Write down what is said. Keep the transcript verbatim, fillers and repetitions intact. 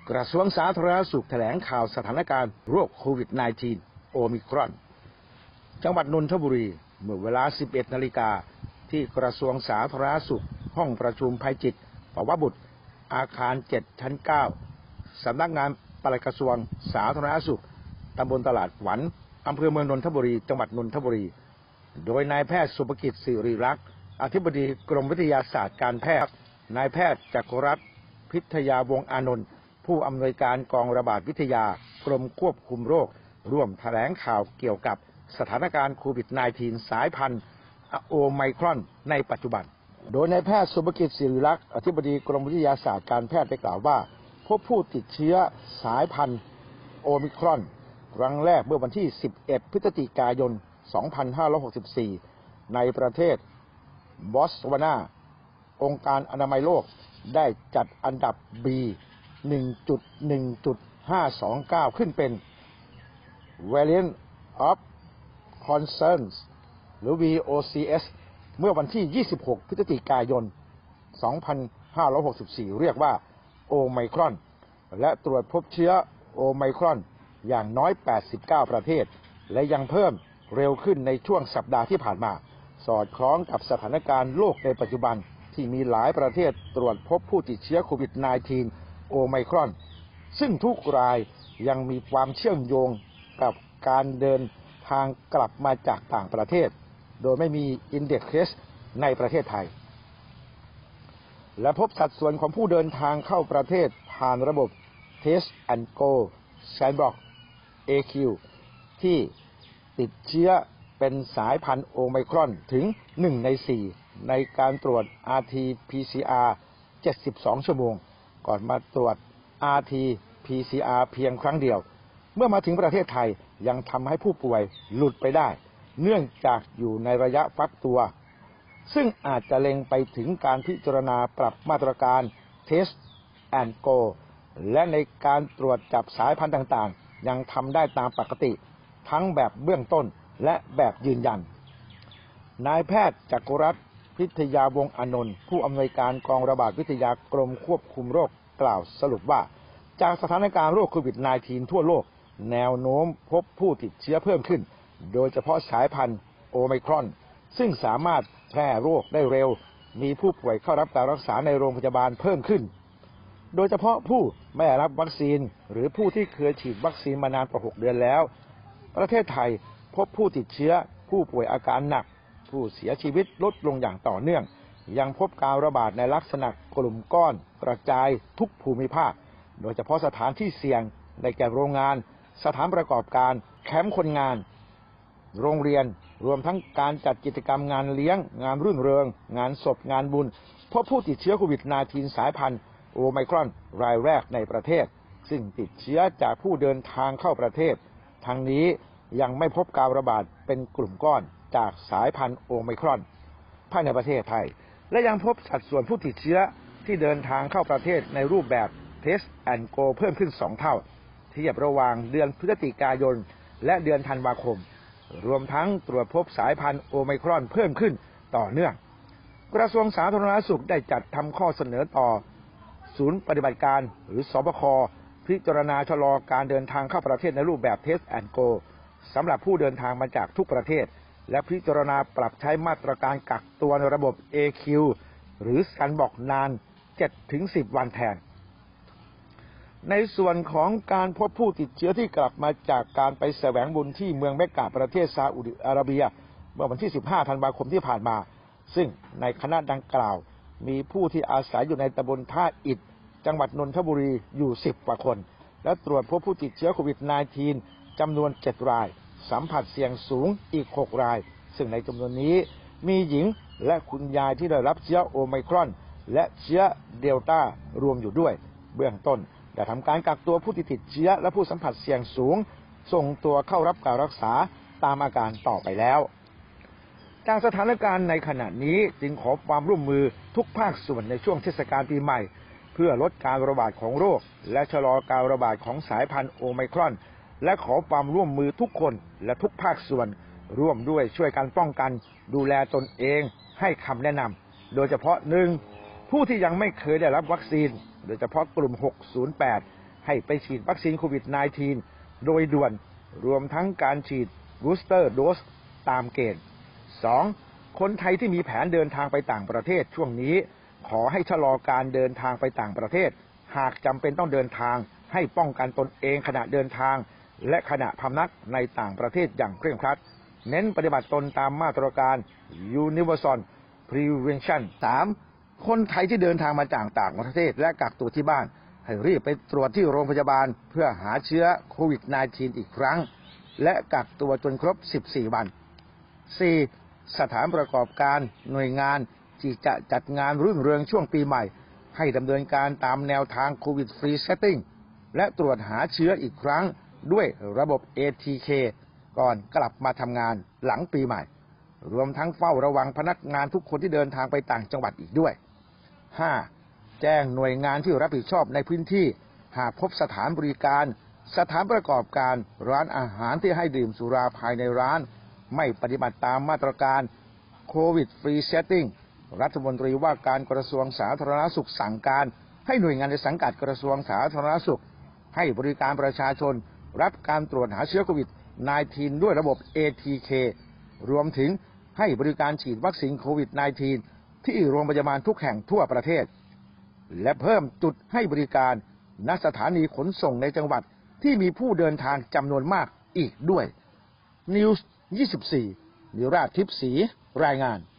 กระทรวงสาธารณสุขแถลงข่าวสถานการณ์โรคโควิด สิบเก้า โอมิครอนจังหวัดนนทบุรีเมื่อเวลา สิบเอ็ดนาฬิกาที่กระทรวงสาธารณสุขห้องประชุมภัยจิตปวบุตรอาคารเจ็ดชั้นเก้าสำนักงานปลัดกระทรวงสาธารณสุขตำบลตลาดหวันอำเภอเมืองนนทบุรีจังหวัดนนทบุรีโดยนายแพทย์สุภกิจสิริรักษ์อธิบดีกรมวิทยาศาสตร์การแพทย์นายแพทย์จักรรัตน์พิทยาวงศ์อานนท์ผู้อำนวยการกองระบาดวิทยากรมควบคุมโรคร่วมแถลงข่าวเกี่ยวกับสถานการณ์โควิด สิบเก้า สายพันธุ์โอไมครอนในปัจจุบันโดยนายแพทย์สุภกิจสิริรักษ์อธิบดีกรมวิทยาศาสตร์การแพทย์ได้กล่าวว่าพบผู้ติดเชื้อสายพันธุ์โอมิครอนครั้งแรกเมื่อวันที่ สิบเอ็ด พฤศจิกายน สองพันห้าร้อยหกสิบสี่ ในประเทศบอตสวานาองค์การอนามัยโลกได้จัดอันดับ บี หนึ่งจุดหนึ่งจุดห้าสองเก้า ขึ้นเป็น Variant of Concern หรือ วี โอ ซี เอส เมื่อวันที่ ยี่สิบหก พฤศจิกายน สองพันห้าร้อยหกสิบสี่ เรียกว่าโอไมครอนและตรวจพบเชื้อโอไมครอนอย่างน้อย แปดสิบเก้า ประเทศและยังเพิ่มเร็วขึ้นในช่วงสัปดาห์ที่ผ่านมาสอดคล้องกับสถานการณ์โลกในปัจจุบันที่มีหลายประเทศตรวจพบผู้ติดเชื้อโควิด สิบเก้า โอไมครอนซึ่งทุกรายยังมีความเชื่อมโยงกับการเดินทางกลับมาจากต่างประเทศโดยไม่มีอินเด็กซ์เคสในประเทศไทยและพบสัดส่วนของผู้เดินทางเข้าประเทศผ่านระบบ Test and Go Sandbox เอ คิว ที่ติดเชื้อเป็นสายพันธุ์โอไมครอนถึงหนึ่งในสี่ในการตรวจ อาร์ ที พี ซี อาร์ เจ็ดสิบสอง ชั่วโมงก่อนมาตรวจ อาร์ ที พี ซี อาร์ เพียงครั้งเดียวเมื่อมาถึงประเทศไทยยังทำให้ผู้ป่วยหลุดไปได้เนื่องจากอยู่ในระยะฟักตัวซึ่งอาจจะเล็งไปถึงการพิจารณาปรับมาตรการ Test and Go และในการตรวจจับสายพันธุ์ต่างๆยังทำได้ตามปกติทั้งแบบเบื้องต้นและแบบยืนยันนายแพทย์จักรรัตน์พิทยาวงศ์อานนท์ผู้อำนวยการกองระบาดวิทยากรมควบคุมโรคกล่าวสรุปว่าจากสถานการณ์โรคโควิด สิบเก้า ทั่วโลกแนวโน้มพบผู้ติดเชื้อเพิ่มขึ้นโดยเฉพาะสายพันธุ์โอไมครอนซึ่งสามารถแพร่โรคได้เร็วมีผู้ป่วยเข้ารับการรักษาในโรงพยาบาลเพิ่มขึ้นโดยเฉพาะผู้ไม่ได้รับวัคซีนหรือผู้ที่เคยฉีดวัคซีนมานานกว่าหกเดือนแล้วประเทศไทยพบผู้ติดเชื้อผู้ป่วยอาการหนักผู้เสียชีวิตลดลงอย่างต่อเนื่องยังพบการระบาดในลักษณะกลุ่มก้อนกระจายทุกภูมิภาคโดยเฉพาะสถานที่เสี่ยงในแก่โรงงานสถานประกอบการแคมป์คนงานโรงเรียนรวมทั้งการจัดกิจกรรมงานเลี้ยงงานรื่นเริงงานศพงานบุญพบผู้ติดเชื้อโควิด สิบเก้า สายพันธุ์โอไมครอนรายแรกในประเทศซึ่งติดเชื้อจากผู้เดินทางเข้าประเทศทั้งนี้ยังไม่พบการระบาดเป็นกลุ่มก้อนจากสายพันธุ์โอไมครอนภายในประเทศไทยและยังพบสัดส่วนผู้ติดเชื้อที่เดินทางเข้าประเทศในรูปแบบ Test and Go เพิ่มขึ้นสองเท่าเทียบระหว่างเดือนพฤศจิกายนและเดือนธันวาคมรวมทั้งตรวจพบสายพันธุ์โอไมครอนเพิ่มขึ้นต่อเนื่องกระทรวงสาธารณสุขได้จัดทำข้อเสนอต่อศูนย์ปฏิบัติการหรือสบคพิจารณาชะลอการเดินทางเข้าประเทศในรูปแบบ Test and Go สำหรับผู้เดินทางมาจากทุกประเทศและพิจารณาปรับใช้มาตรการกักตัวในระบบ เอ คิว หรือการบอกนาน เจ็ดถึงสิบ วันแทนในส่วนของการพบผู้ติดเชื้อที่กลับมาจากการไปแสวงบุญที่เมืองเมกกะประเทศซาอุดิอาระเบียเมื่อวันที่ สิบห้า ธันวาคมที่ผ่านมาซึ่งในคณะดังกล่าวมีผู้ที่อาศัยอยู่ในตำบลท่าอิฐจังหวัดนนทบุรีอยู่สิบกว่าคนและตรวจพบผู้ติดเชื้อโควิด สิบเก้า จำนวนเจ็ดรายสัมผัสเสี่ยงสูงอีกหกรายซึ่งในจำนวนนี้มีหญิงและคุณยายที่ได้รับเชื้อโอไมครอนและเชื้อเดลต้ารวมอยู่ด้วยเบื้องต้นได้ทำการกักตัวผู้ที่ติดเชื้อและผู้สัมผัสเสี่ยงสูงส่งตัวเข้ารับการรักษาตามอาการต่อไปแล้วจากสถานการณ์ในขณะนี้จึงขอความร่วมมือทุกภาคส่วนในช่วงเทศกาลปีใหม่เพื่อลดการระบาดของโรคและชะลอการระบาดของสายพันธุ์โอไมครอนและขอความร่วมมือทุกคนและทุกภาคส่วนร่วมด้วยช่วยกันป้องกันดูแลตนเองให้คำแนะนำโดยเฉพาะหนึ่งผู้ที่ยังไม่เคยได้รับวัคซีนโดยเฉพาะกลุ่มหกศูนย์แปดให้ไปฉีดวัคซีนโควิด สิบเก้า โดยด่วนรวมทั้งการฉีดบูสเตอร์โดสตามเกณฑ์ สอง. คนไทยที่มีแผนเดินทางไปต่างประเทศช่วงนี้ขอให้ชะลอการเดินทางไปต่างประเทศหากจำเป็นต้องเดินทางให้ป้องกันตนเองขณะเดินทางและขณะพำนักในต่างประเทศอย่างเคร่งครัดเน้นปฏิบัติตนตามมาตรการ Universal Prevention สาม. คนไทยที่เดินทางมาจากต่างประเทศและกักตัวที่บ้านให้รีบไปตรวจที่โรงพยาบาลเพื่อหาเชื้อโควิด สิบเก้า อีกครั้งและกักตัวจนครบสิบสี่วัน สี่. สถานประกอบการหน่วยงานที่จะจัดงานรื่นเริงช่วงปีใหม่ให้ดำเนินการตามแนวทางโควิดฟรีเซตติ้งและตรวจหาเชื้ออีกครั้งด้วยระบบ เอ ที เค ก่อนกลับมาทำงานหลังปีใหม่รวมทั้งเฝ้าระวังพนักงานทุกคนที่เดินทางไปต่างจังหวัดอีกด้วย ห้า. แจ้งหน่วยงานที่รับผิดชอบในพื้นที่หากพบสถานบริการสถานประกอบการร้านอาหารที่ให้ดื่มสุราภายในร้านไม่ปฏิบัติตามมาตรการโควิดฟรีเซตติ้งรัฐมนตรีว่าการกระทรวงสาธารณสุขสั่งการให้หน่วยงานในสังกัดกระทรวงสาธารณสุขให้บริการประชาชนรับการตรวจหาเชื้อโควิด สิบเก้า ด้วยระบบ เอ ที เค รวมถึงให้บริการฉีดวัคซีนโควิด สิบเก้า ที่โรงพยาบาลทุกแห่งทั่วประเทศและเพิ่มจุดให้บริการณสถานีขนส่งในจังหวัดที่มีผู้เดินทางจำนวนมากอีกด้วย นิวส์ ยี่สิบสี่ นิราชทิพย์ศรีรายงาน